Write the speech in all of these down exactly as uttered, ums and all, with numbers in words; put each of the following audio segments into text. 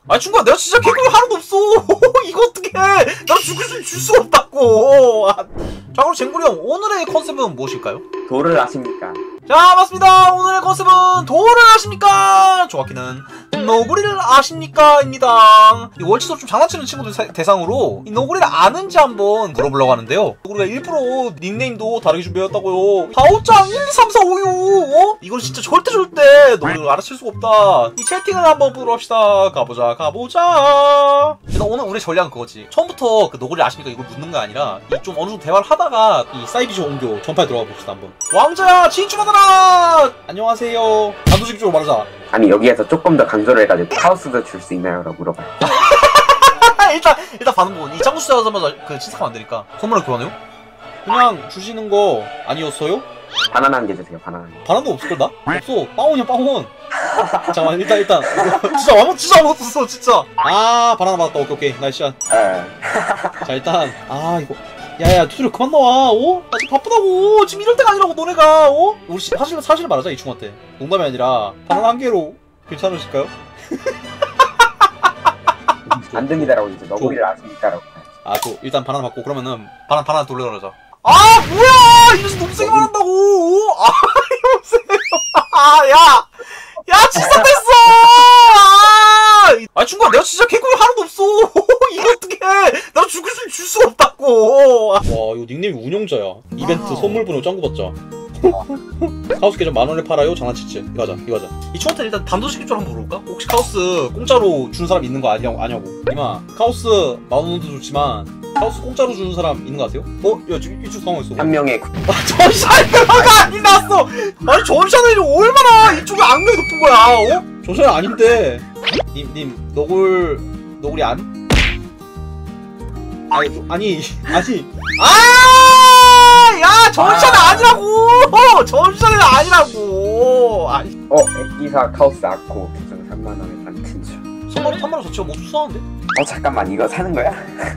아 친구야 내가 진짜 개꿀 하나도 없어. 이거 어떡해. 나 죽을 수 줄 수가 없다고. 아. 자 그럼 쟁구리 형 오늘의 컨셉은 무엇일까요? 도를 아십니까? 자 맞습니다. 오늘의 컨셉은 도를 아십니까? 정확히는 너구리를 아십니까? 입니다. 이 월치도 좀 장난치는 친구들 사, 대상으로 이 너구리를 아는지 한번 물어보려고 하는데요. 우리가 일부러 닉네임도 다르게 준비했다고요. 다오짱 일, 이, 삼, 사, 오, 육 어? 이건 진짜 절대 절대 너구리를 알아챌 수가 없다. 이 채팅을 한번 보러 합시다. 가보자 가보자. 일단 오늘 우리 전략은 그거지. 처음부터 그 너구리 아십니까? 이걸 묻는 거 아니라 이 좀 어느 정도 대화를 하다가 이 사이비ዥ 옮겨 전파에 들어가 봅시다 한번. 왕자야 진출하더라. 안녕하세요. 단도직입적으로 말하자. 아니 여기에서 조금 더 강조를 해가지고 카오스도 줄 수 있나요? 라고 물어봐요. 일단 일단 반응 보고 이 짱구 숫자자마자 그 치사하면 안 되니까 선물을 교환해요? 그냥 주시는 거 아니었어요? 바나나 한 개 주세요. 바나나 한 개. 바나나도 없을걸 나? 없어. 빵원이야 빵원. 잠깐만 일단 일단 진짜 아무 진짜 아무것도 없어 진짜. 아 바나나 받았다. 오케이 오케이 나이스 샷. 에. 자 일단 아 이거 야야 투수를 그만 나와. 어? 나 지금 바쁘다고. 지금 이럴 때가 아니라고 너네가. 어? 우리 시, 사실 사실 말하자 이 친구한테. 농담이 아니라 바나나 한 개로 괜찮으실까요? 안 됩니다라고 이제 너구리를 아십니까라고. 아 또 일단 바나나 받고 그러면은 바나나 바나나 돌려 그러자. 아 뭐야 이래서 너무 세게 말한다고. 아 이거 아야 야 진짜 됐어. 아, 아 친구야 내가 진짜 개꿀 하나도 없어. 이거 어떡해. 나 죽을 수 줄 수가 없다고. 와 이거 닉네임이 운영자야. 이벤트 선물 번호 짱구 받자. 카오스 계정 만원에 팔아요? 장난치지? 이거 하자 이거 하자. 이 친구한테 일단 단도직입적으로 한번 물어볼까? 혹시 카오스 공짜로 주는 사람 있는 거 아니냐고, 아냐고. 이마 카오스 만원도 좋지만 카오스 공짜로 주는 사람 있는 거 아세요? 어? 야 지금 이쪽 당황했어. 한 명의 아 전샤이가 아니 났어. 아니 전샤는 얼마나 이쪽에 악명이 높은 거야. 어? 전샤는 아닌데. 님, 님 너굴 너굴이 안? 아니 아니 아니 아! 야 전샤는 아... 아니라고. 전샤는 아니라고. 아니. 어 액기사 카오스 아코 계정 삼만 원에 반 친추. 삼만 원 삼만 원 자체가 뭐 수상한데? 어 잠깐만 이거 사는 거야?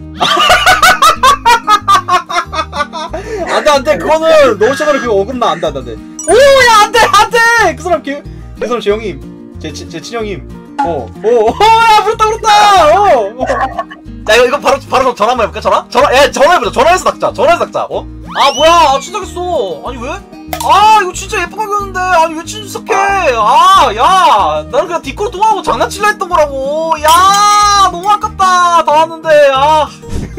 안돼 안돼 그거는 너 채널에 그거 어긋나. 안돼 안돼 안돼. 오야 안돼 안돼. 그 사람 개, 그 사람 제 형님 제 제 친형님. 어어어야 부럽다 부럽다. 어. 야 이거 이거 바로 바로 전화 한번 해볼까? 전화? 전화 야 전화해보자. 전화해서 닥자. 전화해서 닥자. 어? 아 뭐야 아 친척했어. 아니 왜? 아 이거 진짜 예쁜 가격인데 아니 왜 친척해? 아 야 나는 그냥 디코로 통화하고 장난칠라 했던 거라고. 야 너무 아깝다. 다 왔는데 아.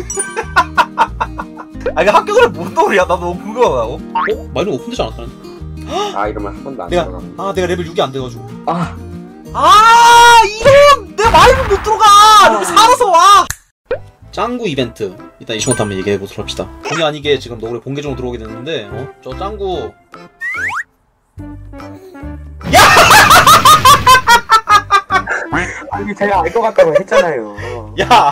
아 이거 학교 노래 뭔 노래야? 나 너무 궁금하다. 어? 어? 마이너 오픈되지 않았다는데? 아 이러면 한 번도 안 내가 들어가면. 아 내가 레벨 육이 안 돼가지고. 아. 아 이런 내 마이너 못 들어가. 여기 살아서 와. 짱구 이벤트 일단 이 친구한테 한번 얘기해보도록 합시다. 본의 아니게 지금 너구리 본계정으로 들어오게 됐는데 어? 저 짱구 야! 아니 제가 알 것 같다고 했잖아요. 야!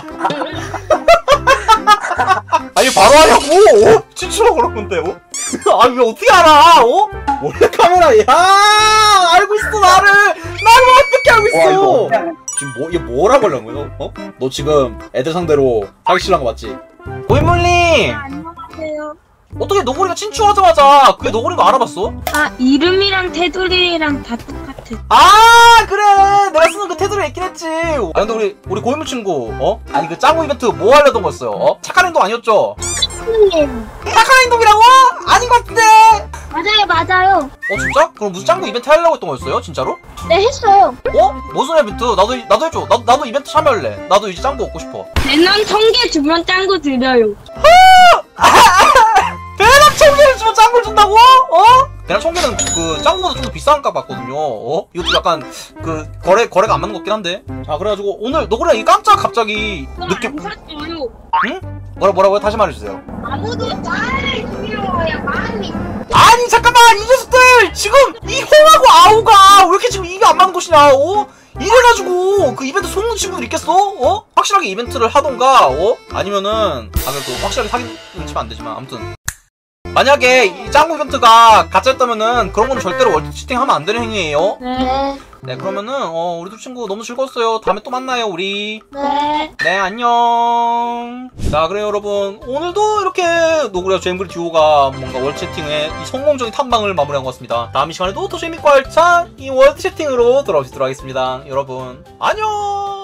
아니 바로 하냐고! 어? 친추라고 그런 건데 어? 아니 왜 어떻게 알아? 어? 몰래 카메라 야! 알고 있어 나를! 나를 어떻게 알고 있어! 와, 지금 뭐, 이게 뭐라고 하려는 거야? 어? 너 지금 애들 상대로 사기치려는 거 맞지? 고인물님! 안녕하세요. 어떻게 너구리가 친추하자마자 그게 너구리인 거 알아봤어? 아 이름이랑 테두리랑 다 똑같아. 아 그래 내가 쓰는 그 테두리에 있긴 했지. 아 근데 우리 우리 고인물 친구 어? 아니 그 짱구 이벤트 뭐 하려던 거였어요? 어? 착한 행동 아니었죠? 선생님. 착한 행동이라고? 아닌 것 같은데? 맞아요 맞아요. 어 진짜? 그럼 무슨 짱구 이벤트 하려고 했던 거였어요? 진짜로? 네 했어요. 어? 무슨 이벤트? 나도 나도 해줘. 나도 나도 이벤트 참여할래. 나도 이제 짱구 얻고 싶어. 대남 천 개 주면 짱구 드려요. 대략 천 개를 주면 짱구를 준다고? 어? 대략 천 개는 그 짱구보다 좀 더 비싼 값 같거든요. 어? 이것도 약간 그 거래 거래가 안 맞는 것 같긴 한데. 자 그래가지고 오늘 너구리가 이 깜짝 갑자기 느낌. 안 샀어요. 응? 뭐라 뭐라고요? 다시 말해주세요. 아무도 나를 두려워야 마음이. 아니 잠깐만 이 녀석들 지금 이 홍하고 아우가 왜 이렇게 지금 입이 안 맞는 것이냐? 어? 이래가지고 그 이벤트 속는 친구들 있겠어? 어? 확실하게 이벤트를 하던가 어? 아니면은 아 그래도 확실하게 사기는 치면 안 되지만 아무튼. 만약에 이 짱구 이벤트가 가짜였다면은 그런 거는 절대로 월드 치팅하면 안 되는 행위예요. 네. 네 그러면은 어 우리 두 친구 너무 즐거웠어요. 다음에 또 만나요 우리. 네. 네 안녕. 자 그래요 여러분 오늘도 이렇게 너구리와 잼그리 듀오가 뭔가 월드 채팅의 이 성공적인 탐방을 마무리한 것 같습니다. 다음 이 시간에도 더 재밌고 알찬 이 월드 채팅으로 돌아오시도록 하겠습니다. 여러분 안녕.